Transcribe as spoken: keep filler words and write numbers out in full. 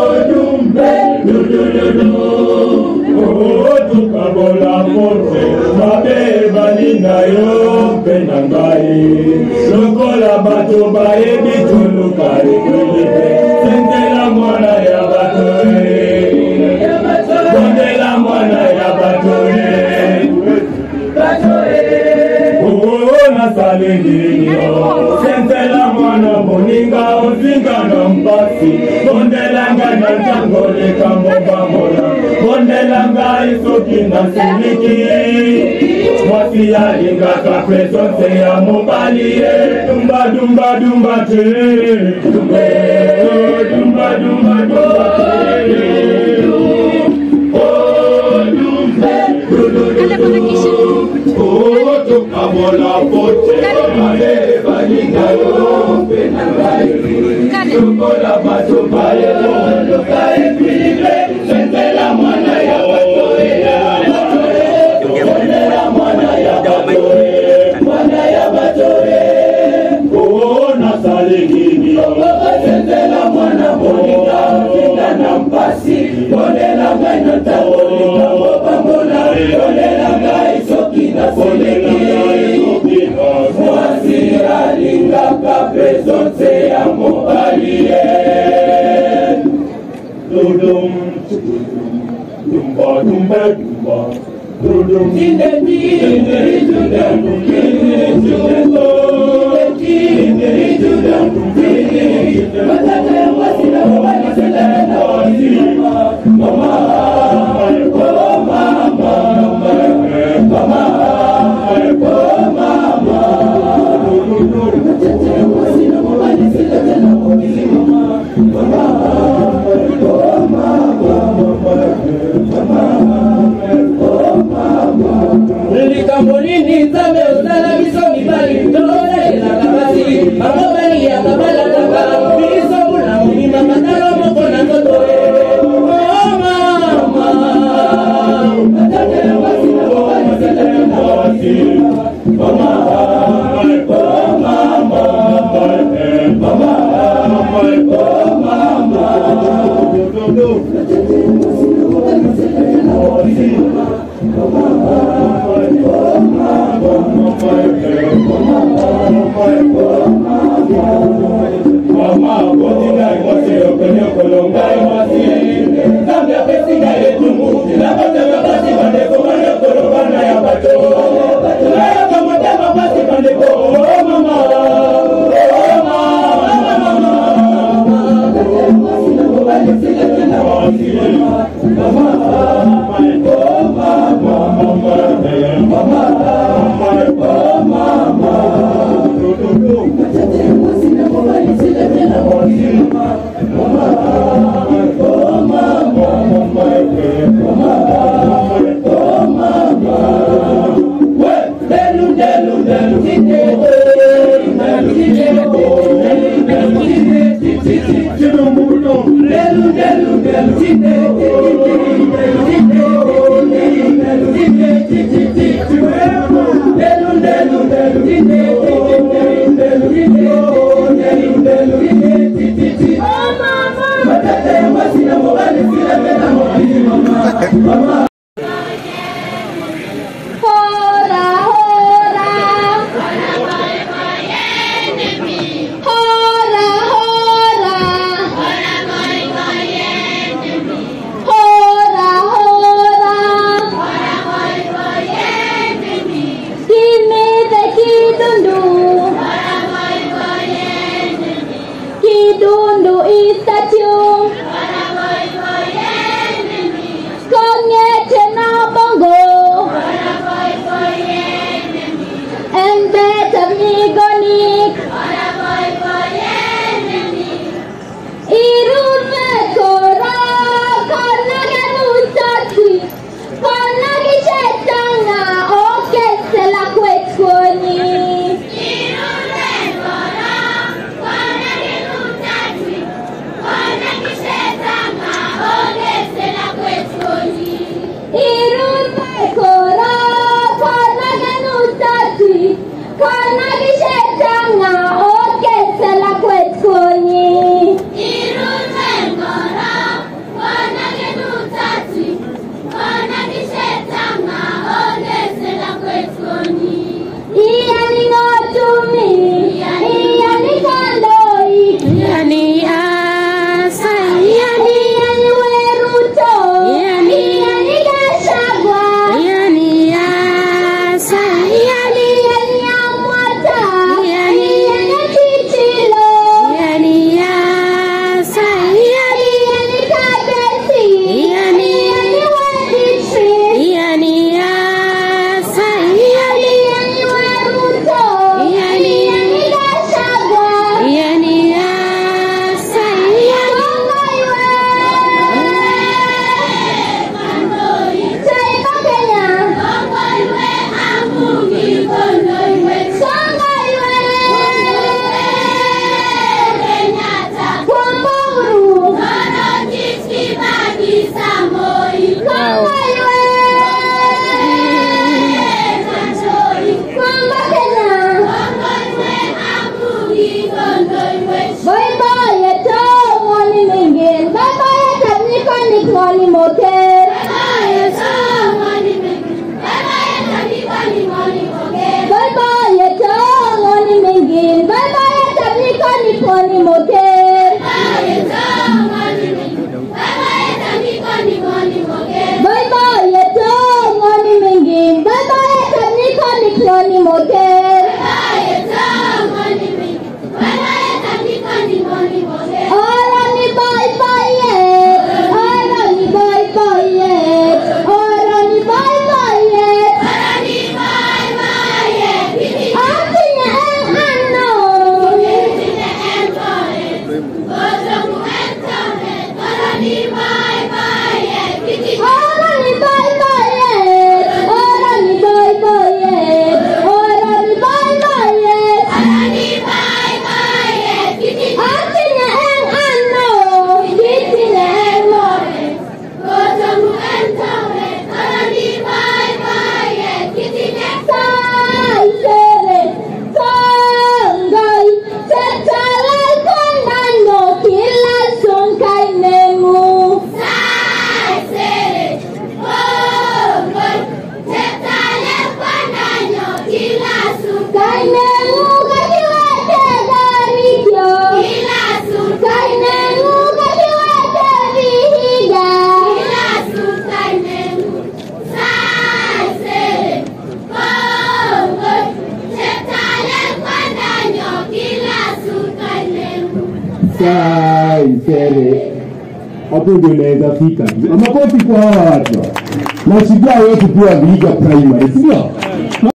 Oh, tukabola mote, mabe balina yo penangai. Lokola bato bae bituluka ekwilipe, sentela mwana ya bato e, sentela mwana ya bato e, bato e. Oh, nasalini yo, sentela mwana moninga ozinga na mpasi, bondelanga na jangole kamboba mona. Bondelanga isoki na siliki, mwasi ya linga ka presonse ya mobali e. Dumba dumba dumba te, dumbe, dumba dumba dumba te. Oh dumbe, oh tukabola pote, male balinga yo penangai. Tukola bato bae bondo kae pilipe, sentela mwana ya bato e, sentela mwana ya bato e, mwana ya bato e. Oh nasalini yo, sentela mwana moninga ozinga na mpasi, bonela ngano tabolinga mopambola, bonela ngai soki na seleki, mwasi alinga ka presonse ya mobali e. Dudum, dumba dumba dumba, dudum dinde dinde dinde dinde dinde dinde dinde. Matata wasina mobali sela na wasina mama, oh mama, mama, mama, oh mama. Matata wasina mobali sela na wasina mama, Likambolini zame usala miso mibali tole la kabasi amobali ya kabala kabala miso mula mima matalo moko na toto oh mama matate wasi na mobali sala na wasi mama oh mama mama oh mama Mama, botinga imosi okonyo kolonga imosi. Zambia pesinga yetumu, la bata basi bande ko mane kolobana ya bato. La kama tema basi bande ko mama. Oh mama. Mama. Oh Saisere. Hapo ndio unaweza fika. Makofi kwa hawa watu. Na shida wetu pia Vihiga Primary, sio?